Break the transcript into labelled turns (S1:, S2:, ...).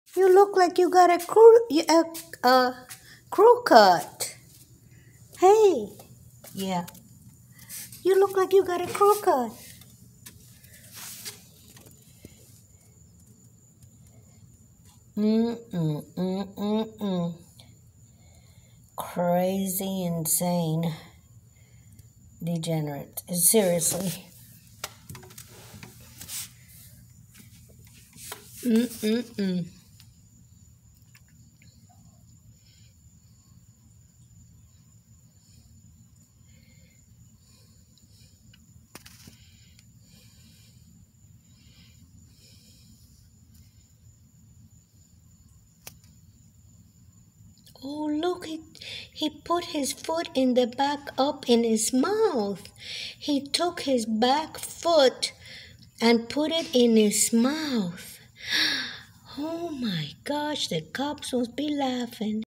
S1: You look like you got a crew cut. Hey, yeah. You look like you got a crew cut. Mm. Crazy, insane, degenerate. Seriously. Mm. Oh, look, he put his foot in the back up in his mouth. He took his back foot and put it in his mouth. Oh my gosh, the cops must be laughing.